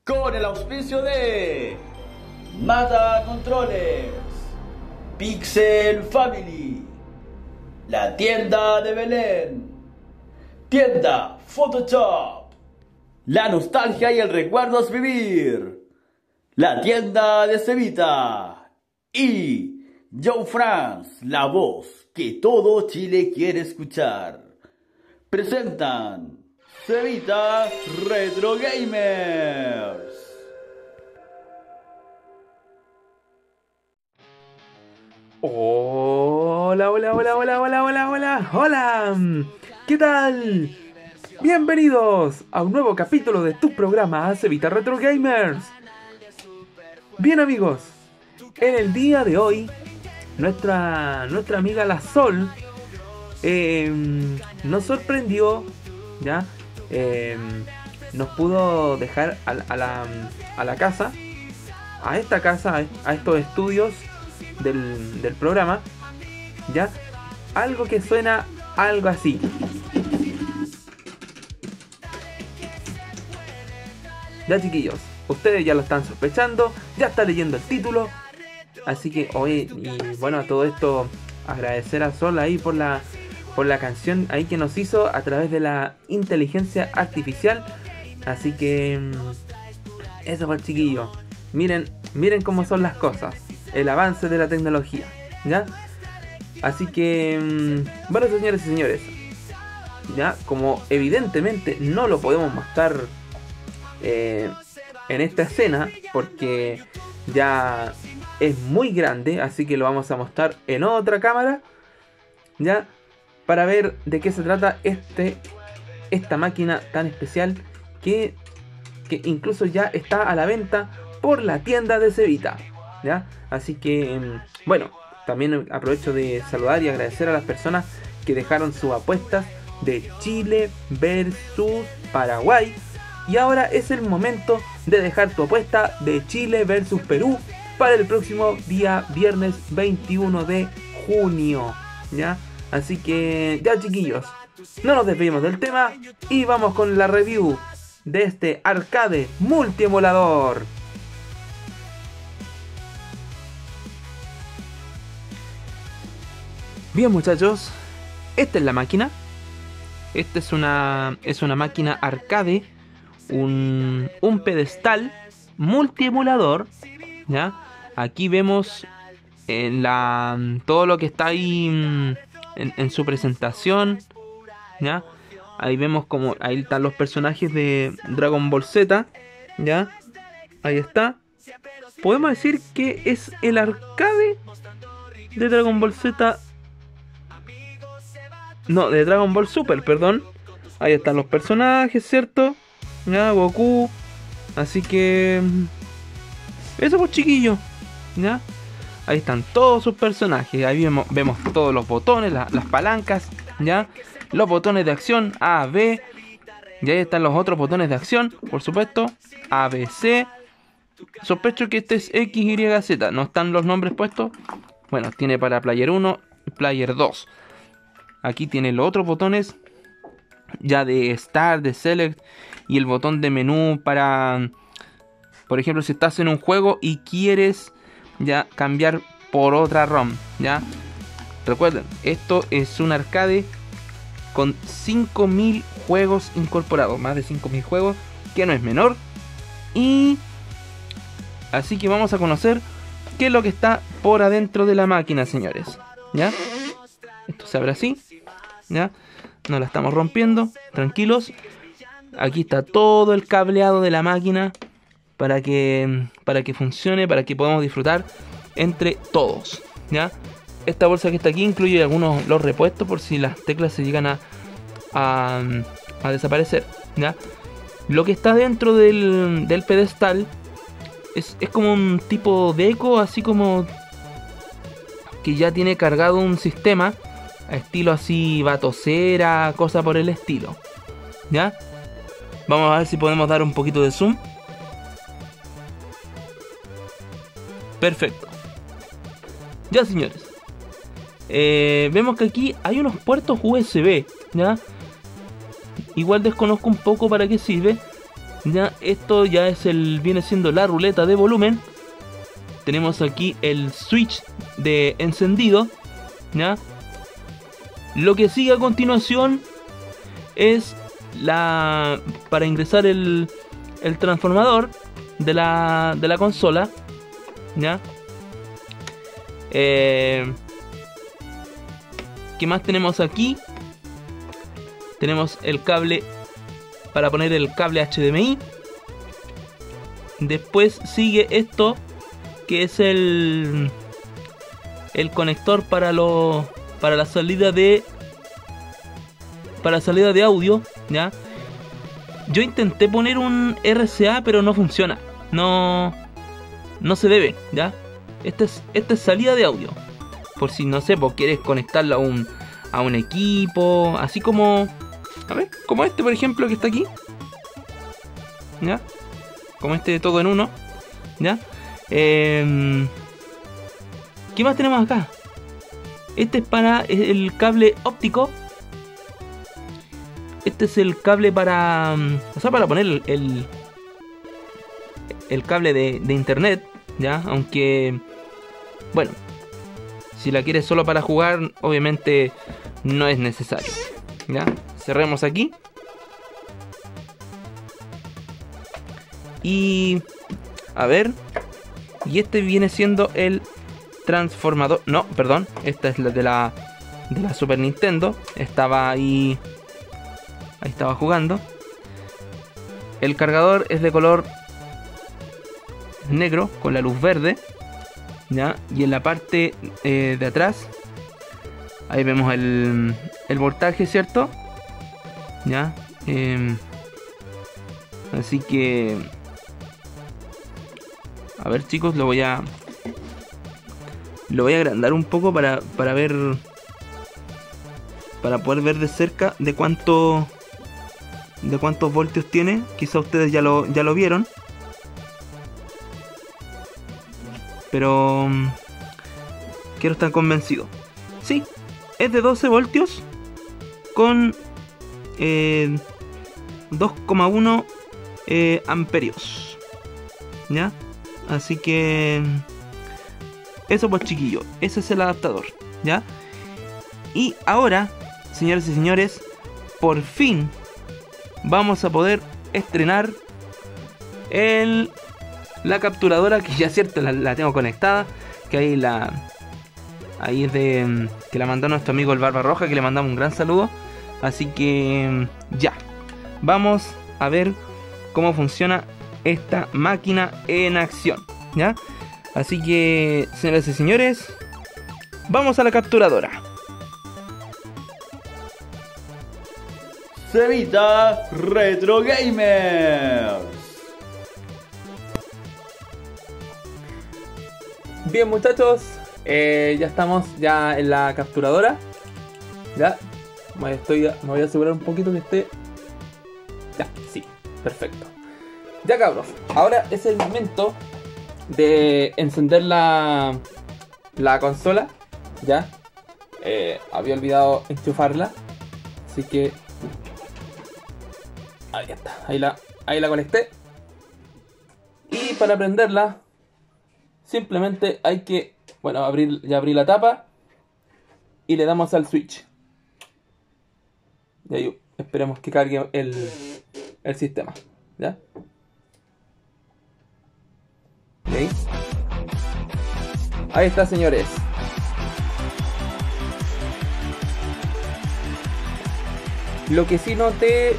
con el auspicio de Mata Controles, Pixel Family, La Tienda de Belén, Tienda Photoshop, La Nostalgia y el Recuerdo es Vivir, La Tienda de Cevita y Joe France, la voz que todo Chile quiere escuchar. Presentan Cevita Retro Gamers. Hola, hola, hola, hola, hola, hola, hola, hola. ¿Qué tal? Bienvenidos a un nuevo capítulo de tu programa Cevita Retro Gamers. Bien, amigos, en el día de hoy nuestra amiga La Sol nos sorprendió, ¿ya? Nos pudo dejar a la casa, a esta casa, a estos estudios del programa, ¿ya? Algo que suena algo así. Ya, chiquillos, ustedes ya lo están sospechando, ya está leyendo el título. Así que hoy, y bueno, a todo esto, agradecer a Sol ahí por la canción ahí que nos hizo a través de la inteligencia artificial. Así que eso fue, chiquillo. Miren cómo son las cosas, el avance de la tecnología, ¿ya? Así que bueno, señores y señores, ya, como evidentemente no lo podemos mostrar en esta escena porque ya es muy grande, así que lo vamos a mostrar en otra cámara, ya, para ver de qué se trata esta máquina tan especial que incluso ya está a la venta por la tienda de Cevita, ¿ya? Así que bueno, también aprovecho de saludar y agradecer a las personas que dejaron sus apuestas de Chile versus Paraguay. Y ahora es el momento de dejar tu apuesta de Chile versus Perú para el próximo día viernes 21 de junio, ¿ya? Así que ya, chiquillos, no nos despedimos del tema y vamos con la review de este arcade multiemulador. Bien, muchachos, esta es la máquina. Esta es una máquina arcade, un pedestal multiemulador, ¿ya? Aquí vemos todo lo que está ahí en su presentación, ¿ya? Ahí vemos como ahí están los personajes de Dragon Ball Z, ¿ya? Ahí está. Podemos decir que es el arcade de Dragon Ball Z. No, de Dragon Ball Super, perdón. Ahí están los personajes, ¿cierto? ¿Ya? Goku. Así que eso, pues, chiquillo, ¿ya? Ahí están todos sus personajes. Ahí vemos todos los botones, las palancas, ¿ya? Los botones de acción A, B. Y ahí están los otros botones de acción, por supuesto. A, B, C. Sospecho que este es X, Y, Z. No están los nombres puestos. Bueno, tiene para Player 1 y Player 2. Aquí tiene los otros botones ya de Start, de Select. Y el botón de menú para, por ejemplo, si estás en un juego y quieres ya cambiar por otra ROM, ¿ya? Recuerden, esto es un arcade con 5000 juegos incorporados, más de 5000 juegos, que no es menor. Y así que vamos a conocer qué es lo que está por adentro de la máquina, señores, ¿ya? Esto se abre así, ¿ya? No la estamos rompiendo, tranquilos. Aquí está todo el cableado de la máquina para que funcione, para que podamos disfrutar entre todos, ¿ya? Esta bolsa que está aquí incluye los repuestos por si las teclas se llegan a desaparecer, ¿ya? Lo que está dentro del pedestal es como un tipo de eco, así como que ya tiene cargado un sistema a estilo así batocera, cosa por el estilo, ¿ya? Vamos a ver si podemos dar un poquito de zoom. Perfecto. Ya, señores, vemos que aquí hay unos puertos USB, ¿ya? Igual desconozco un poco para qué sirve, Ya, esto ya es viene siendo la ruleta de volumen. Tenemos aquí el switch de encendido, ¿ya? Lo que sigue a continuación es para ingresar el transformador de la consola, ¿ya? ¿Qué más tenemos aquí? Tenemos el cable para poner el cable HDMI. Después sigue esto, que es el conector para la salida de audio, ¿ya? Yo intenté poner un RCA, pero no funciona. No se debe, ¿ya? Esta es salida de audio. Por si, no sé, pues quieres conectarlo a un equipo, así como... A ver, como este, por ejemplo, que está aquí, ¿ya? Como este de todo en uno, ¿ya? ¿Qué más tenemos acá? Este es para el cable óptico. Este es el cable para... O sea, para poner el cable de internet, ¿ya? Aunque... Bueno, si la quieres solo para jugar, obviamente no es necesario, ¿ya? Cerremos aquí. Y... A ver... Y este viene siendo el transformador... No, perdón. Esta es la de la Super Nintendo. Estaba ahí... Ahí estaba jugando. El cargador es de color negro con la luz verde, ¿ya? Y en la parte de atrás, ahí vemos el voltaje, ¿cierto? ¿Ya? Así que... A ver, chicos, lo voy a agrandar un poco para ver... Para poder ver de cerca de cuántos voltios tiene. Quizá ustedes ya lo vieron, pero quiero estar convencido. Sí, es de 12 voltios con 2,1 amperios, ¿ya? Así que eso, pues, chiquillo, ese es el adaptador, ¿ya? Y ahora, señores y señores, por fin vamos a poder estrenar la capturadora, que ya cierto la tengo conectada, que ahí es que la mandó nuestro amigo el Barba Roja, que le mandamos un gran saludo. Así que ya, vamos a ver cómo funciona esta máquina en acción, ¿ya? Así que, señoras y señores, vamos a la capturadora. Cevita Retro Gamers. Bien, muchachos, ya estamos ya en la capturadora. Ya, me voy a asegurar un poquito que esté. Ya, sí, perfecto. Ya, cabros, ahora es el momento de encender la consola. Ya, había olvidado enchufarla, así que ahí está, ahí la conecté. Y para prenderla, simplemente hay que, bueno, abrí la tapa y le damos al switch. Y ahí esperemos que cargue el sistema, ¿ya? ¿Okay? Ahí está, señores. Lo que sí noté,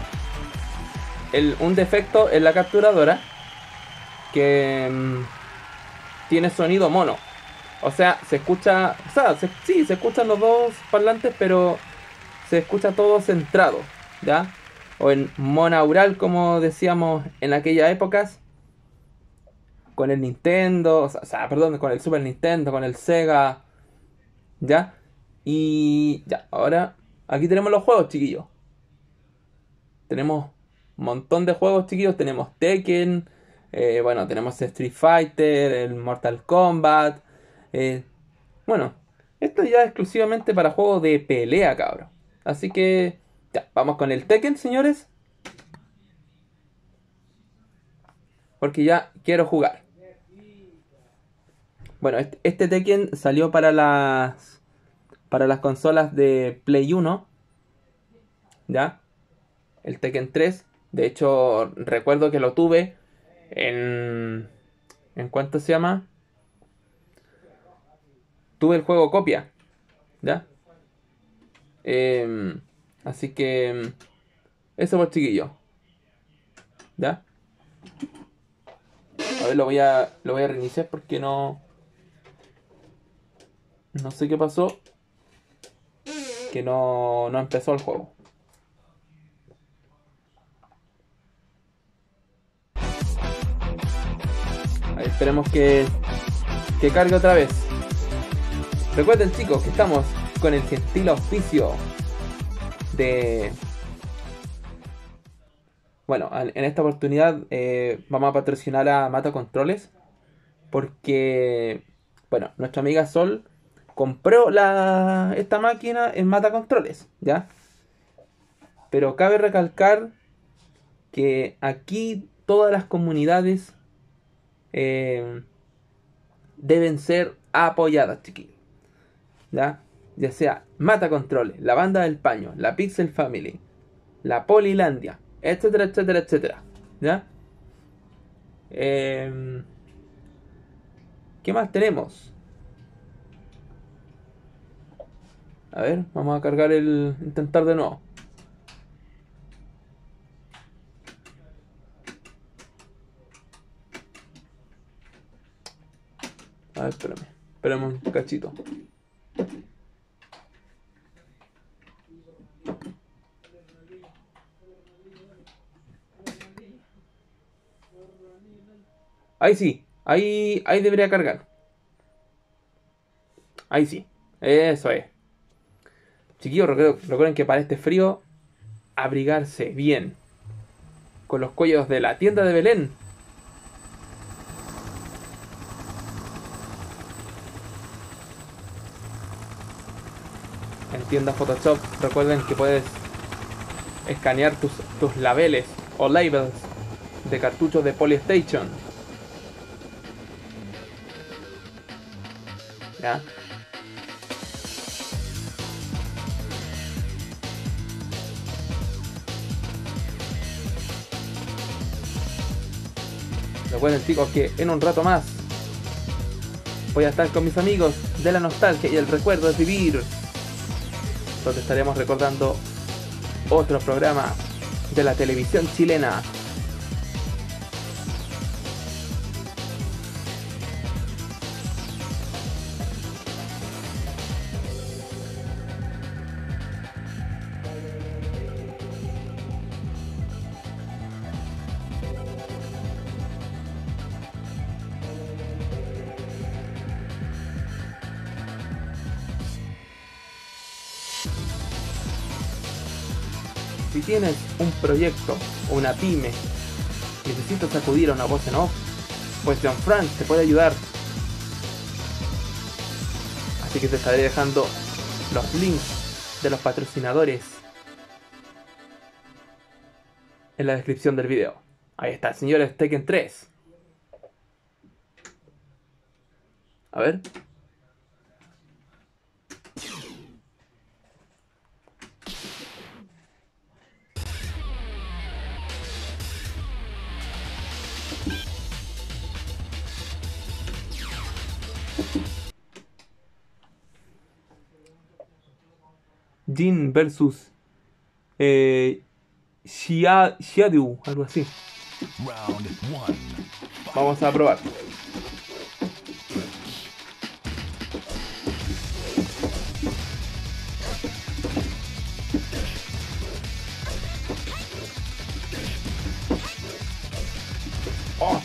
un defecto en la capturadora, que tiene sonido mono. O sea, se escucha, o sea, sí, se escuchan los dos parlantes, pero se escucha todo centrado, ¿ya? O en monaural, como decíamos en aquellas épocas, con el Nintendo, perdón, con el Super Nintendo, con el Sega, ¿ya? Y ya, ahora aquí tenemos los juegos, chiquillos. Tenemos un montón de juegos, chiquillos. Tenemos Tekken, bueno, tenemos Street Fighter, el Mortal Kombat. Bueno, esto ya es exclusivamente para juegos de pelea, cabrón. Así que ya, vamos con el Tekken, señores. porque ya quiero jugar. Bueno, este Tekken salió para las consolas de Play 1, ¿ya? El Tekken 3. De hecho, recuerdo que lo tuve ¿en cuánto se llama? Tuve el juego copia, ¿ya? Así que eso pues, chiquillo, ¿ya? A ver, lo voy a reiniciar porque no sé qué pasó, que no empezó el juego. A ver, esperemos que cargue otra vez. Recuerden, chicos, que estamos con el gentil auspicio de... Bueno, en esta oportunidad vamos a patrocinar a Mata Controles, porque, bueno, nuestra amiga Sol compró esta máquina en Mata Controles, ¿ya? Pero cabe recalcar que aquí todas las comunidades deben ser apoyadas, chiquillos, ¿ya? Ya sea Mata Controles, la Banda del Paño, la Pixel Family, la Polilandia, etcétera, etcétera, etcétera, ¿ya? ¿Qué más tenemos? A ver, vamos a cargar intentar de nuevo. A ver, espérame un cachito. Ahí sí, ahí debería cargar. Ahí sí, eso es. Chiquillos, recuerden que para este frío, abrigarse bien con los cuellos de la tienda de Belén. En tienda Photoshop, recuerden que puedes escanear tus labeles o labels de cartuchos de Polystation. ¿Ya? Recuerden, chicos, que en un rato más voy a estar con mis amigos de la nostalgia y el recuerdo de vivir, donde estaremos recordando otro programa de la televisión chilena. Si tienes un proyecto o una pyme, necesitas acudir a una voz en off, pues John Frank te puede ayudar. Así que te estaré dejando los links de los patrocinadores en la descripción del video. Ahí está, señores, Tekken 3. A ver. Jin versus Xiadu, algo así. Vamos a probar. Oh.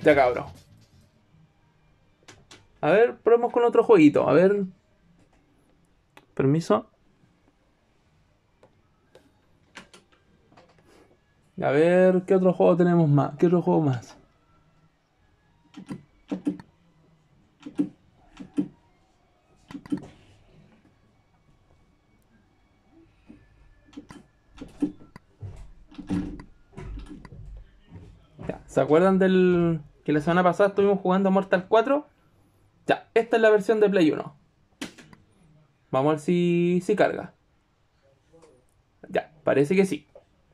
Ya cabrón. A ver, probemos con otro jueguito. A ver. Permiso. A ver, ¿qué otro juego tenemos más? ¿Qué otro juego más? Ya, ¿se acuerdan del que la semana pasada estuvimos jugando Mortal 4? Ya, esta es la versión de Play 1. Vamos a ver si carga. Ya, parece que sí.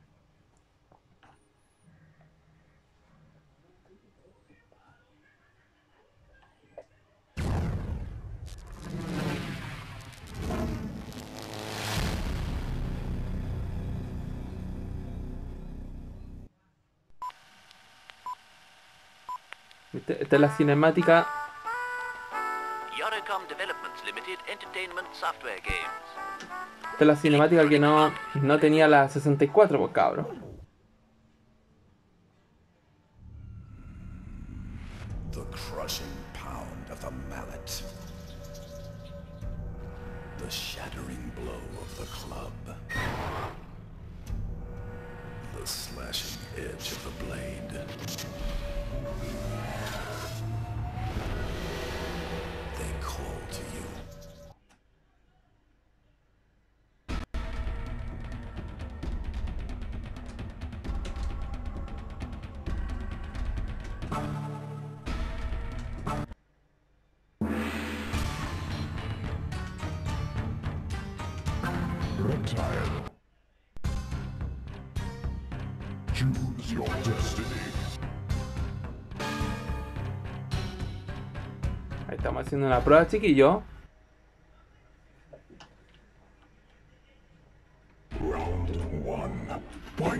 Esta es la cinemática. Yoricom Developments Limited Entertainment Software Games. Esta es la cinemática que no tenía la 64, pues cabrón. The crushing pound of the mallet. The shattering blow of the club. The slashing edge of the blade. They call to you. Reptile. Choose your destiny. Ahí estamos haciendo una prueba, chiquillo. Round one. Fight.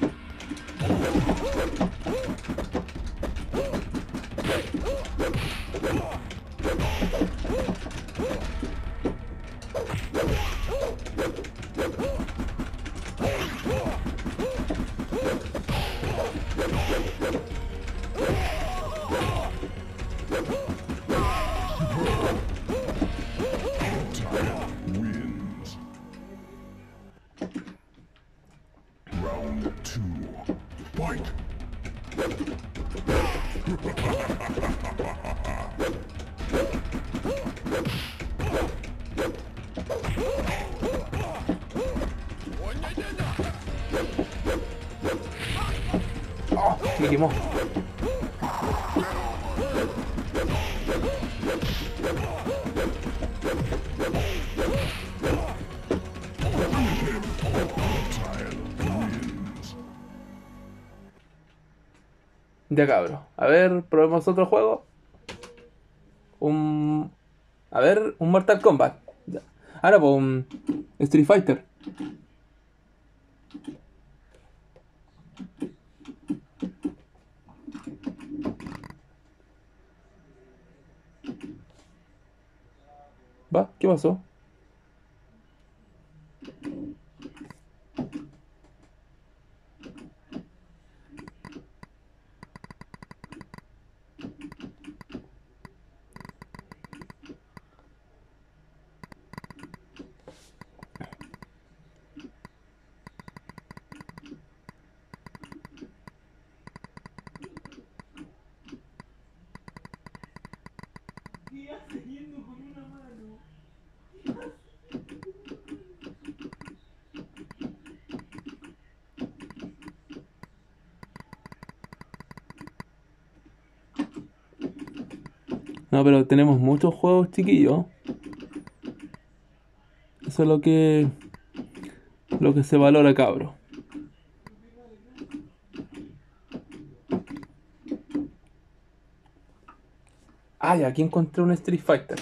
Reptile wins. Round two. Fight. Oh, me quemó. Reptile wins. Ya cabrón. A ver, probemos otro juego. A ver, un Mortal Kombat. Ya. Ahora pues un Street Fighter. ¿Va? ¿Qué pasó? No, pero tenemos muchos juegos, chiquillos. Eso es lo que se valora, cabro. Ah, ya, aquí encontré un Street Fighter.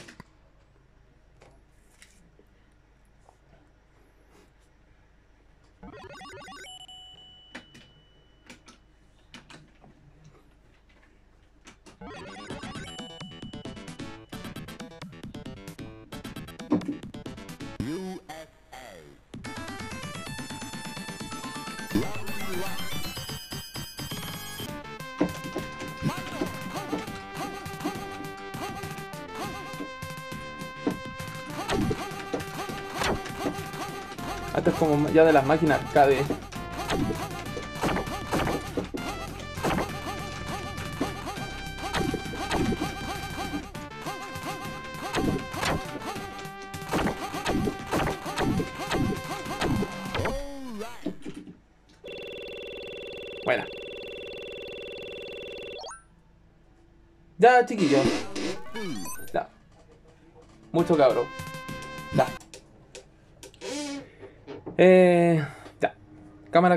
Esto es como ya de las máquinas arcade. Bueno. Ya, chiquillos. Ya. Mucho cabro. Ya. Ya. Cámara.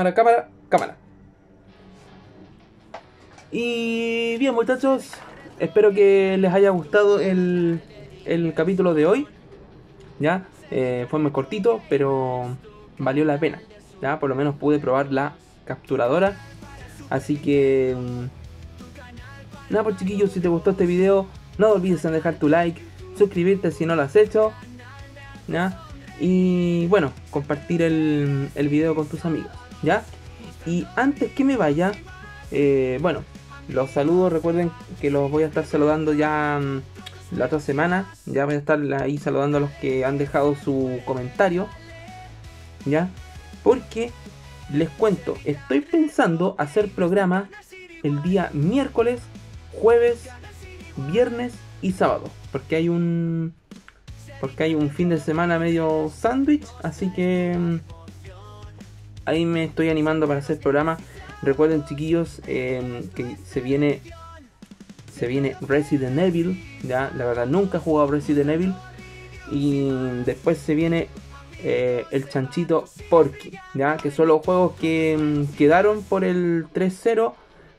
Y bien, muchachos. Espero que les haya gustado el capítulo de hoy. Ya. Fue muy cortito, pero valió la pena. Ya, por lo menos pude probar la capturadora. Así que nada, pues chiquillos, si te gustó este video, no olvides en dejar tu like, suscribirte si no lo has hecho, ¿ya? Y bueno, compartir el video con tus amigos, ¿ya? Y antes que me vaya, bueno, los saludos, recuerden que los voy a estar saludando ya la otra semana. Ya voy a estar ahí saludando a los que han dejado su comentario, ¿ya? Porque les cuento, estoy pensando hacer programa el día miércoles, jueves, viernes y sábado, porque hay un fin de semana medio sándwich, así que ahí me estoy animando para hacer programa. Recuerden, chiquillos, que se viene Resident Evil, ya, la verdad nunca he jugado Resident Evil, y después se viene el chanchito Porky, ya, que son los juegos que quedaron por el 3-0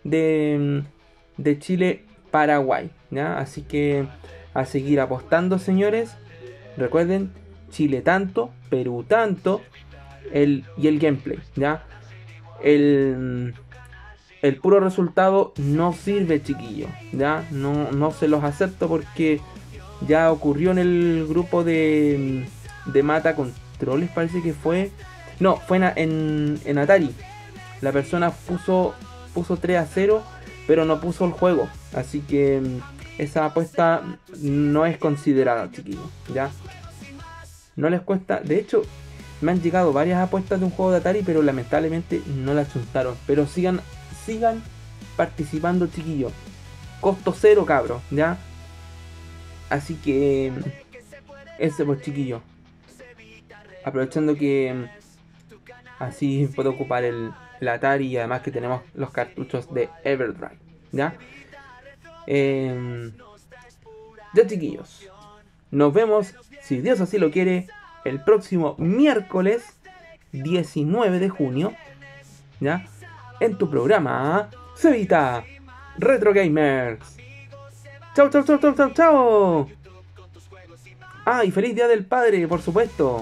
de Chile-Paraguay, ¿ya? Así que a seguir apostando, señores. Recuerden, Chile tanto, Perú tanto, y el gameplay, ¿ya? El puro resultado no sirve, chiquillo, ¿ya? No se los acepto porque ya ocurrió en el grupo de Mata Controles, parece que fue. No, fue en Atari. La persona puso 3-0, pero no puso el juego. Así que esa apuesta no es considerada, chiquillos, ¿ya? No les cuesta. De hecho, me han llegado varias apuestas de un juego de Atari, pero lamentablemente no las chuntaron. Pero sigan participando, chiquillos. Costo cero, cabros, ¿ya? Así que ese pues, chiquillos. Aprovechando que así puedo ocupar el Atari, y además que tenemos los cartuchos de Everdrive, ¿ya? Ya, chiquillos, nos vemos, si Dios así lo quiere, el próximo miércoles 19 de junio, ¿ya? En tu programa Cevita Retro Gamers. Chao. Ah, y feliz Día del Padre, por supuesto.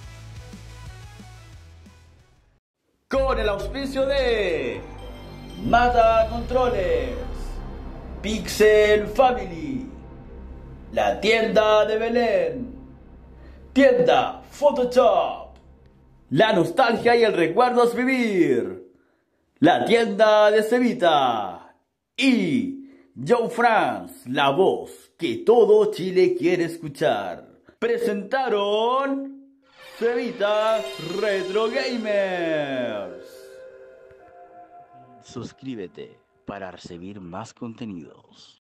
Con el auspicio de Mata Controles, Pixel Family, la tienda de Belén, tienda Photoshop, la nostalgia y el recuerdo es vivir, la tienda de Cevita y Joe France, la voz que todo Chile quiere escuchar. Presentaron Cevita Retro Gamers. Suscríbete para recibir más contenidos.